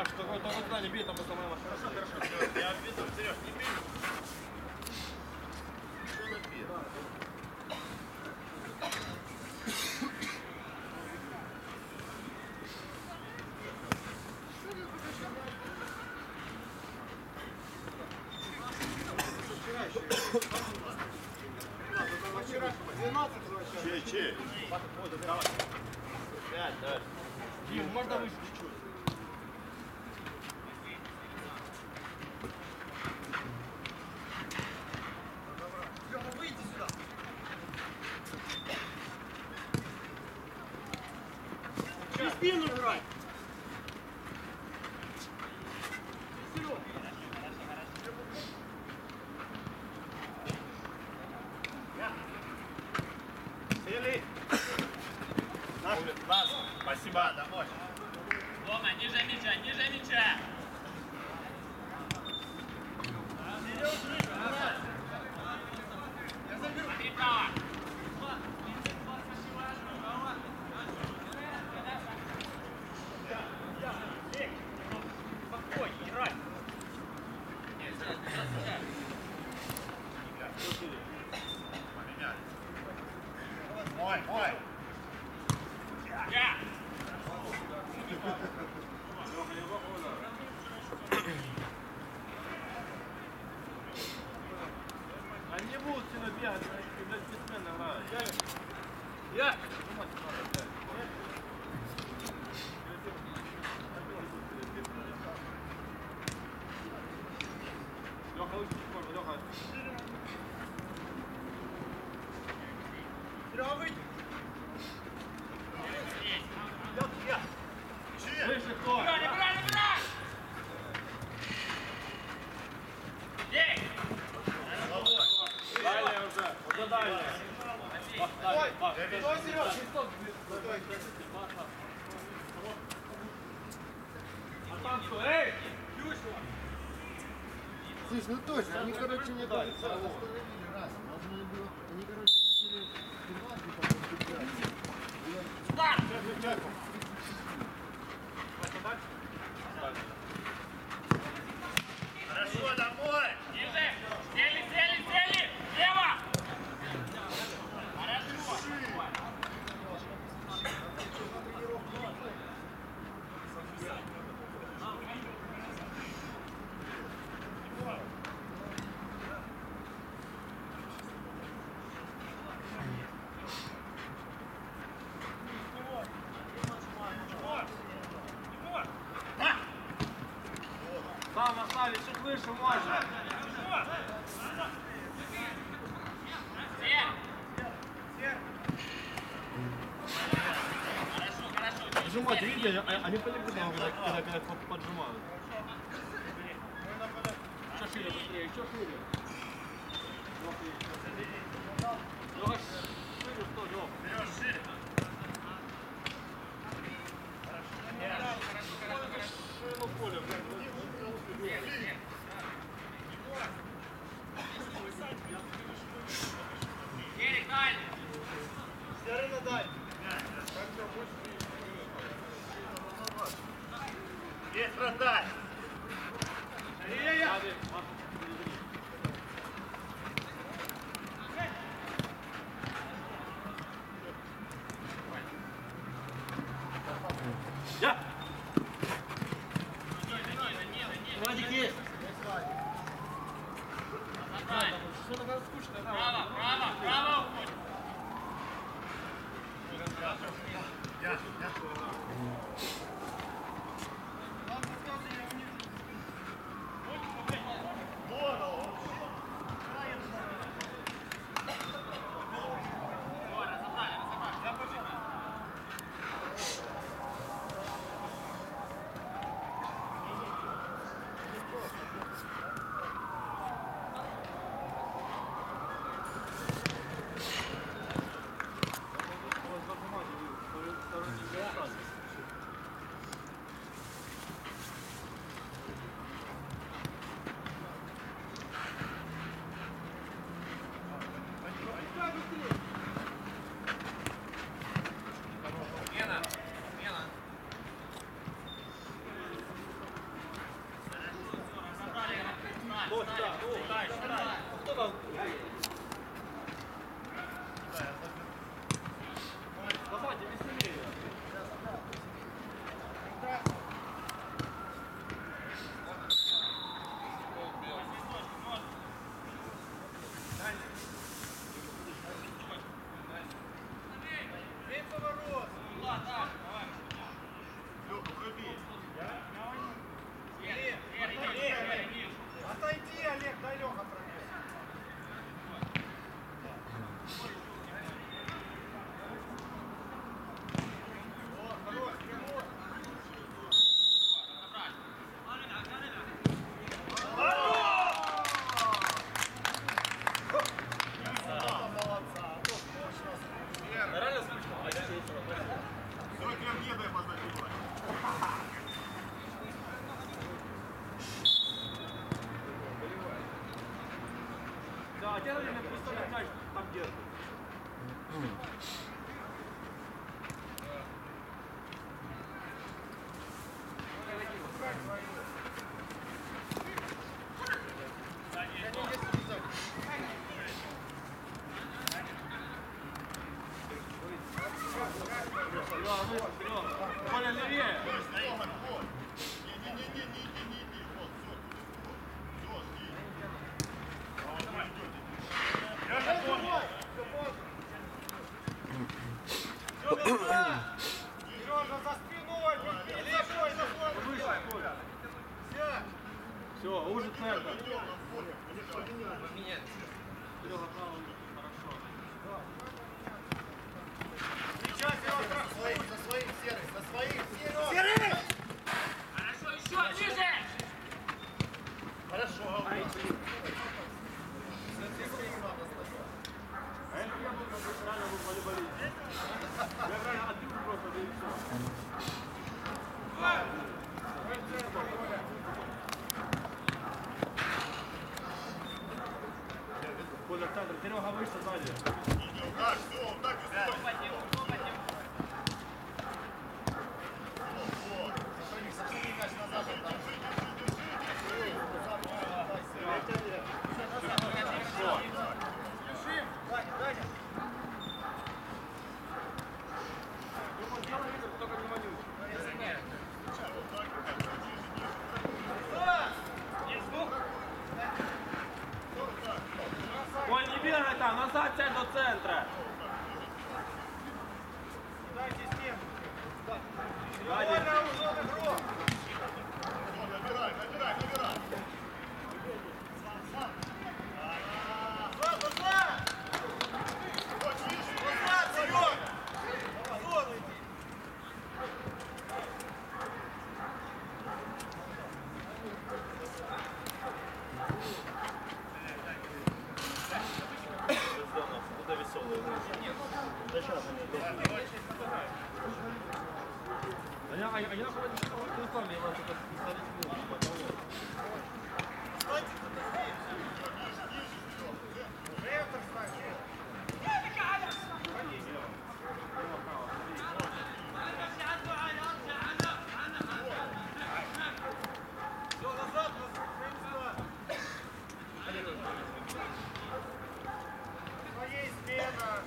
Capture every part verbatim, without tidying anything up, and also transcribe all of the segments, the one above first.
Маш, только, только туда не бей, там просто моя машина. Хорошо, хорошо. Я веду, Сереж, не бей. Что на пир? Чей, чей? Пять, да. Дим, можно выше чуть-чуть? Через спину играть! Сели! Наш, нас! Спасибо, домой! Дома, ниже мяча, ниже мяча! Смотри право! Спокойно, играй! Поменяли. Мой, мой! Я! Они не будут сильно бегать, когда спортсмены играют. Я! Леха, лучше чуть можно, Леха. Серега, выйди! Выше кто? Играй, играй, играй! Ей! Дальняя уже, уже дальняя. Стой, стой, Серега! А там что? Эй! Слышь, ну точно, они, короче, не дали. Остановили раз. Можно было. Они, короче, начали пенальти потом кидать. Старт! Хорошо, домой! Ниже! Сели, сели, сели! Лево! Хорошо! Там остались, чуть выше можно. Все! Хорошо, хорошо. Поджимать, видите, они по-любому, когда, когда, когда поджимают. Еще шире, быстрее, еще шире. Леха, шире, что, Леха? Сереж, шире! Ширину поля, блядь. Ерик, дальше! Серега, дай! Есть вратарь! Я! Владик есть. Что такое скучно? Право, право, право уходит! Я, я. Бей поворот. Лёха, вруби. Герик, Герик, Герик, Герик. Отойди, Олег, дай Лёха пробей. О, хорош, прямой. Все, прям не дай позабивать. Да, делали мне просто мяч там держит. Серега, выше, Серега. Коля, левее. Роман, вот. Не-не-не, не иди, не иди. Вот, все, все, все, вот, вы идете. Лёша, помни. Сережа, за спиной, перед собой, за спиной. Выше, Коля. Сядь. Все, уже центр. Идем, вот. Серега, право, хорошо. Сейчас, Серега, За своим, за своим, серый, за своим. Серый! Хорошо, еще ниже! Хорошо. А это я был профессионально в волейболе. Я реально отбил просто, да и все. Коля, в центр. Серега, выше, сзади. Идем, так, все, вот так и стой. Вот. Сохрани мяч назад. Вот так. Бежим. Даня, Даня. Ну, делай вид, только не вонючий. Коль, не бегай там, назад сядь до центра. Дай систему. Сзади. Довольно узел игрок. Набирай, набирай, набирай. Назад, назад. Вот, видишь? Назад, Серега. В зону иди. Куда веселые? Да сейчас они. А я, а я, а я находится в телефоне, я вас это смотреть не буду. Станьте кто-то здесь. Центр стань. Все, назад, на свои места. Своей смена.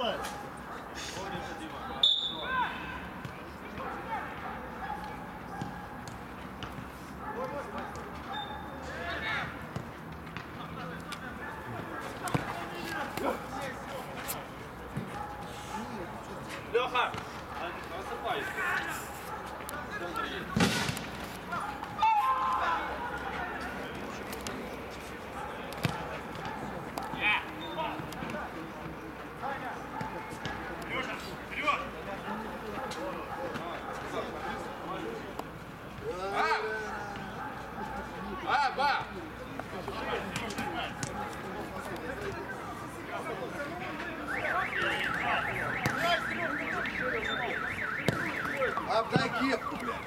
Открывается. Леха, насыпайся. Леша, вперед! А, ба! Отдай кепку, блядь.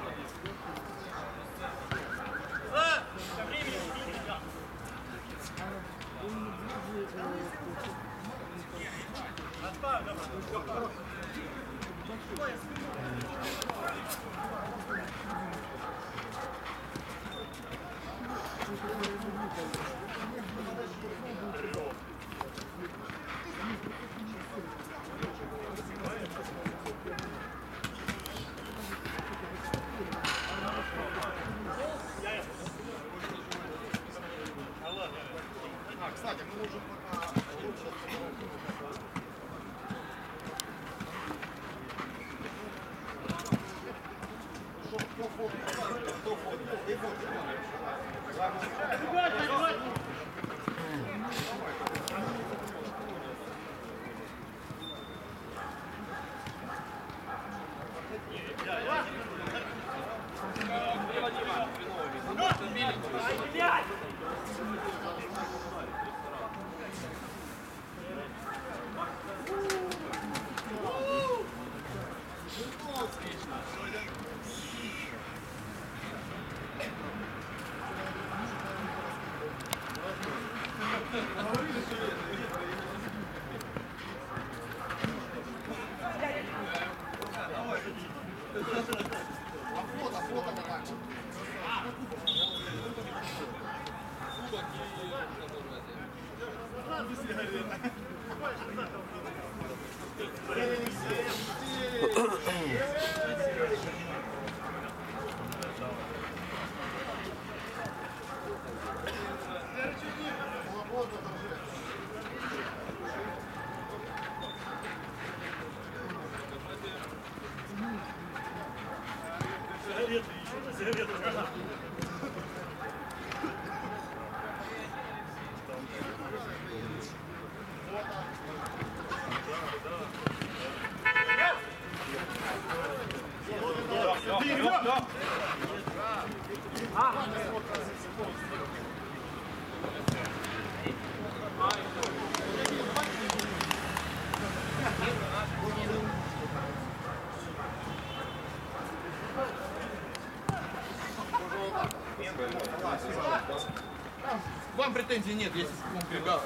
А, кстати, мы можем пока лучше. Охота, охота на так. Вам претензий нет, если он прибегал.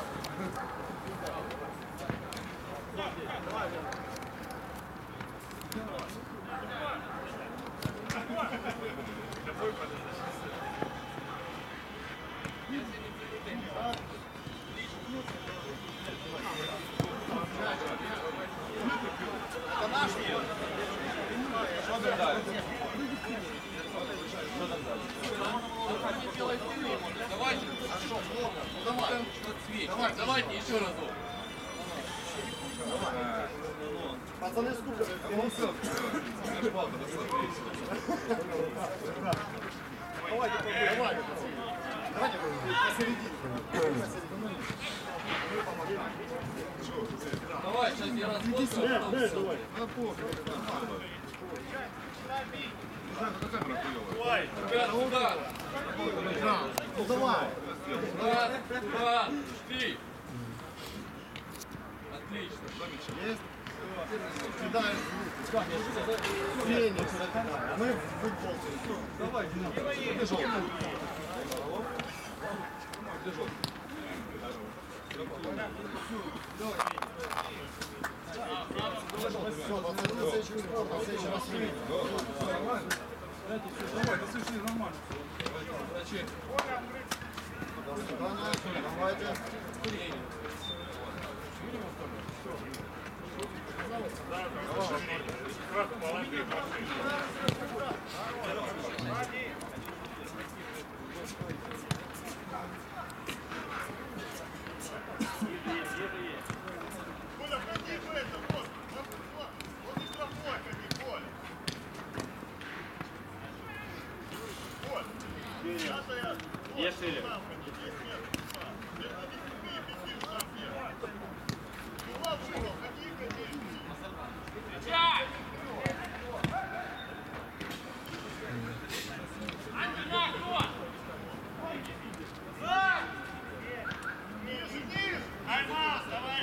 Это наш. Что там дальше? Давайте, Ну давай. давайте, давайте еще разок. Пацаны, сколько? Давайте, давайте. Давайте посередине. Давай, сейчас я размотаю. Ребята, удар. Ну давай. Раз, два, три. Отлично. Есть. Кидаешь в руку. Феникс. Мы в футбол. Давай, все, пацаны, на следующий спор, на следующий раз увидим. Давай, ты слышишь, нормально. Давайте. Коля, ходи в это, вот, вот, вот, вот и штрафной ходи, Коля. Коль, пятая, вот, Есть или? сам ходи, есть место, сам. Если не сильнее, беги в сам первый. Ну ладно, что, ходи, ходи. Встречай! Антонов, кто? Ниже, ниже! Аймас, давай!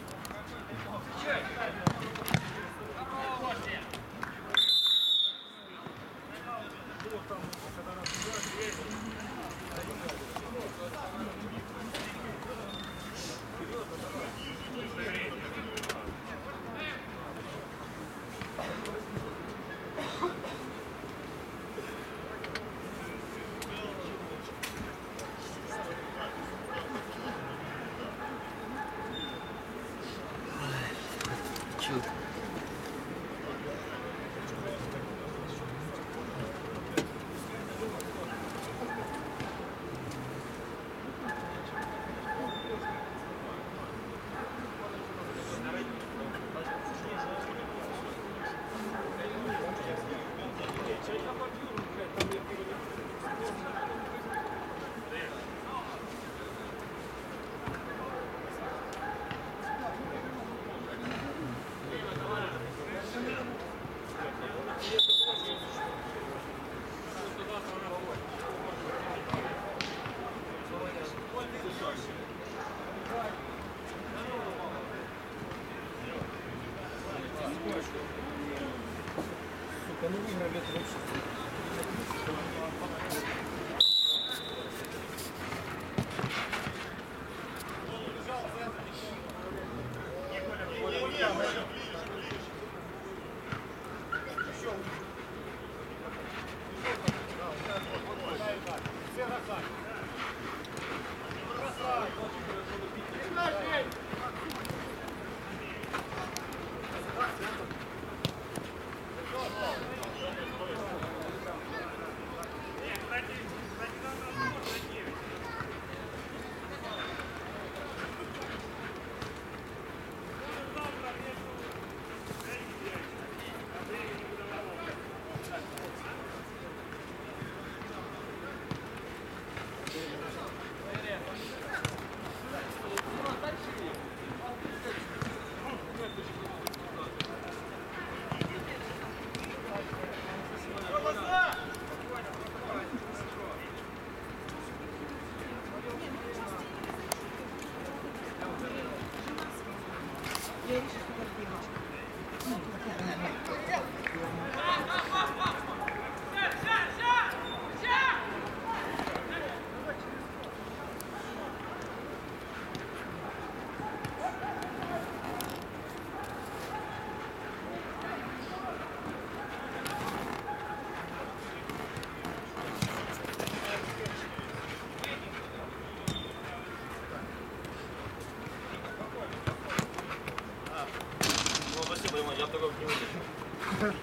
Ну, спасибо, Иван, я такого не выдержу.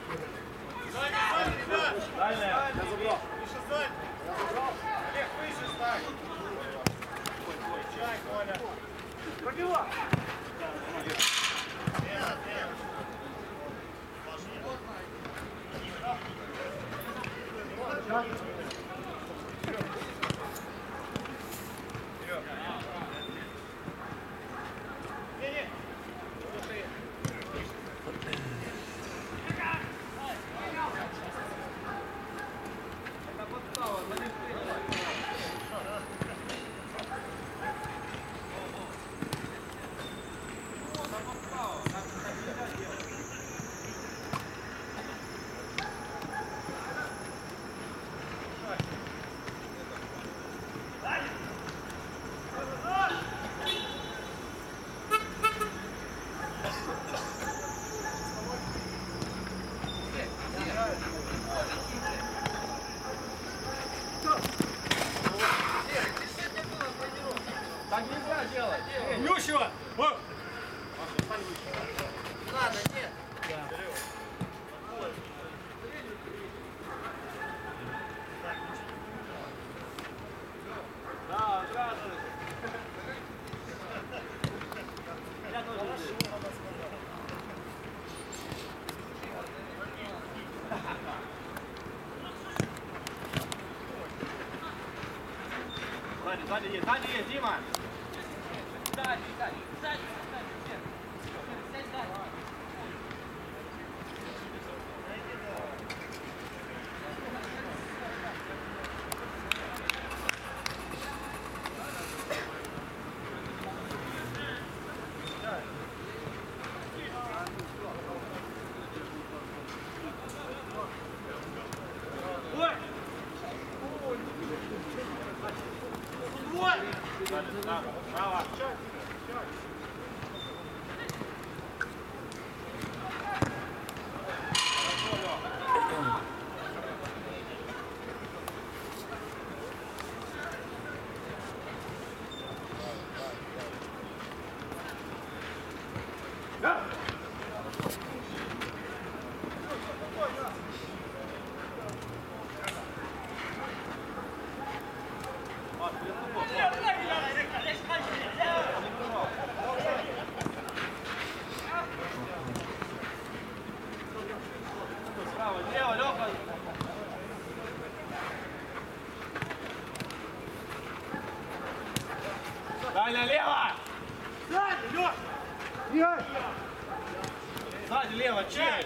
Дальняя. Пробивай. Сзади есть, сзади есть, Дима! Сзади, сзади, сзади, сзади. Сядь сзади. Браво, браво! Право, лево, Лёха! Дальня, лево! Сзади, Лёха! Ігор! Сзади, лево, через!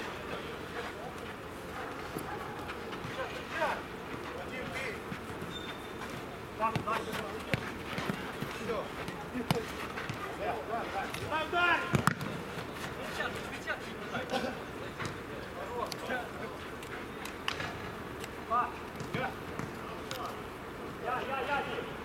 Там дальше! Я, я, я,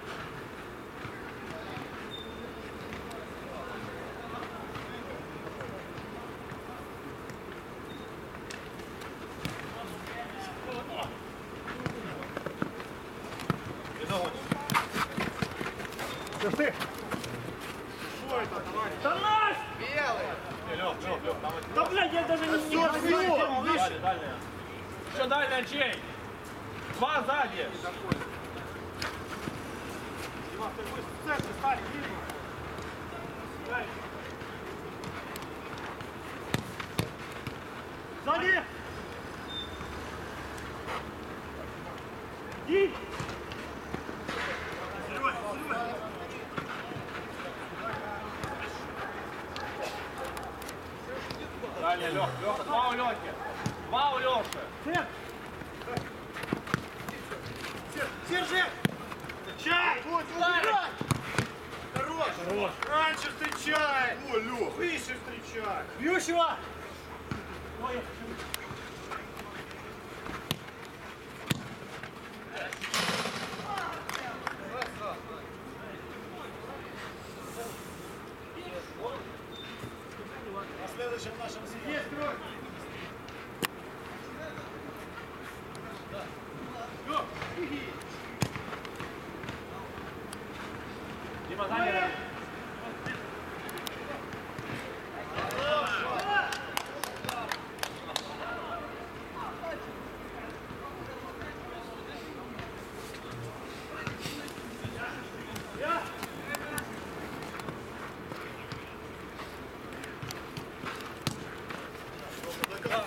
Не догонишь. Що ж ти? Да нас! Не, Лёх, Лёх, Лёх, там один. Да, блядь, я даже не вижу! Дальняя, дальняя. Еще дальняя, чей? Два сзади. Дима, ты будешь в центре стать, Дима. Сзади! Иди! Дальняя, Лёха, Лёха, два у Лёхи. Два у Лёши. Держи! Чай! Вот, убирай! Хорош! Хорош. Раньше встречай! О, Лёх! Выше встречай! Бьешь его! На следующем нашем съезде. Дима, занят. До конца!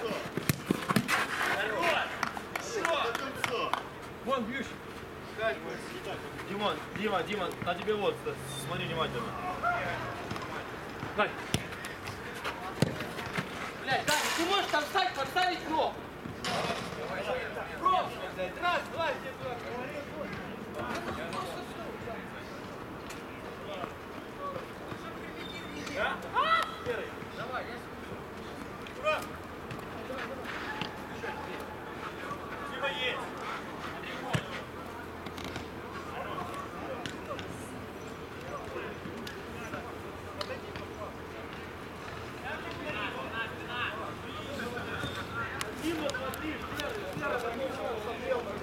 До конца! Вон бьющий. Димон, Дима, Дима, на тебе вот, смотри внимательно. Дай. Блядь, Даня, ты можешь там встать, подставить кнопку? Просто, блядь, раз, два, где два. Дима есть. Дима, смотри, серый, серый,